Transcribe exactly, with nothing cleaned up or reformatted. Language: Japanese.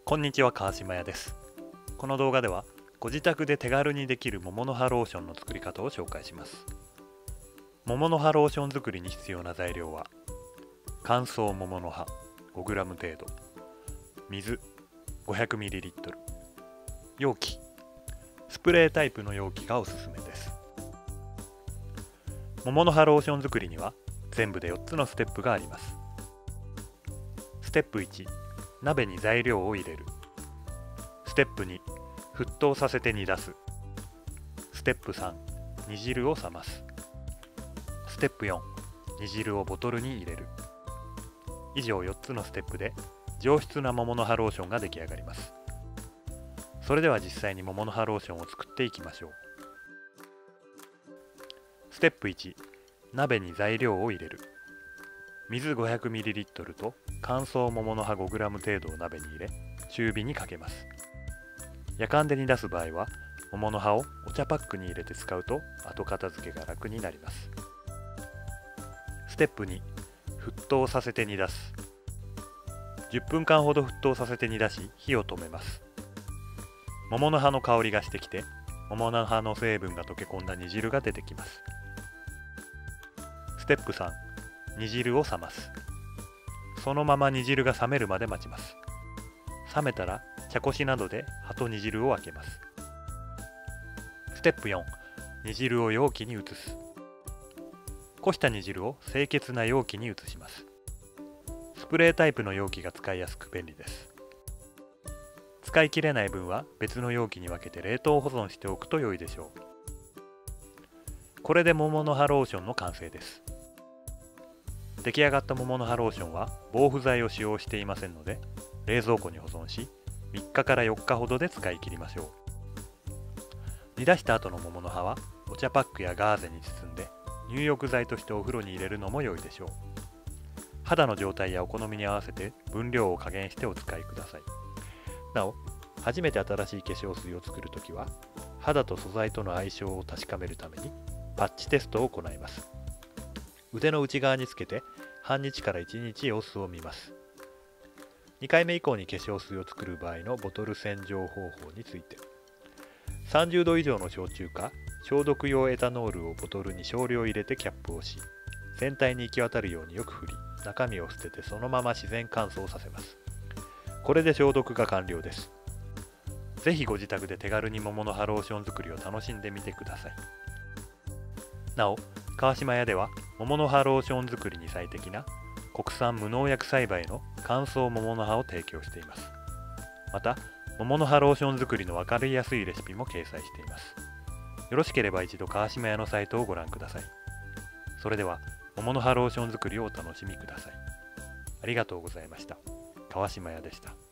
こんにちは、川島屋です。この動画ではご自宅で手軽にできる桃の葉ローションの作り方を紹介します。桃の葉ローション作りに必要な材料は乾燥桃の葉 ごグラム 程度、水 ごひゃくミリリットル、容器スプレータイプの容器がおすすめです。桃の葉ローション作りには全部でよっつのステップがあります。ステップいち、鍋に材料を入れる。ステップに、沸騰させて煮出す。ステップさん、煮汁を冷ます。ステップよん、煮汁をボトルに入れる。以上よっつのステップで上質な桃の葉ローションが出来上がります。それでは実際に桃の葉ローションを作っていきましょう。ステップいち、鍋に材料を入れる。水 ごひゃくミリリットル と乾燥桃の葉 ごグラム 程度を鍋に入れ、中火にかけます。やかんで煮出す場合は、桃の葉をお茶パックに入れて使うと後片付けが楽になります。ステップに、沸騰させて煮出す。じゅっぷんかんほど沸騰させて煮出し、火を止めます。桃の葉の香りがしてきて、桃の葉の成分が溶け込んだ煮汁が出てきます。ステップさん、煮汁を冷ます。そのまま煮汁が冷めるまで待ちます。冷めたら茶こしなどで葉と煮汁を分けます。ステップよん、煮汁を容器に移す。こした煮汁を清潔な容器に移します。スプレータイプの容器が使いやすく便利です。使い切れない分は別の容器に分けて冷凍保存しておくと良いでしょう。これで桃の葉ローションの完成です。出来上がった桃の葉ローションは防腐剤を使用していませんので、冷蔵庫に保存しみっかからよっかほどで使い切りましょう。煮出した後の桃の葉はお茶パックやガーゼに包んで入浴剤としてお風呂に入れるのも良いでしょう。肌の状態やお好みに合わせて分量を加減してお使いください。なお、初めて新しい化粧水を作るときは肌と素材との相性を確かめるためにパッチテストを行います。腕の内側につけて半日からいちにち様子を見ます。にかいめ以降に化粧水を作る場合のボトル洗浄方法について、さんじゅうど以上の焼酎か消毒用エタノールをボトルに少量入れてキャップをし、全体に行き渡るようによく振り、中身を捨ててそのまま自然乾燥させます。これで消毒が完了です。ぜひご自宅で手軽に桃の葉ローション作りを楽しんでみてください。なお、川島屋では桃の葉ローション作りに最適な国産無農薬栽培の乾燥桃の葉を提供しています。また、桃の葉ローション作りの分かりやすいレシピも掲載しています。よろしければ一度川島屋のサイトをご覧ください。それでは、桃の葉ローション作りをお楽しみください。ありがとうございました。川島屋でした。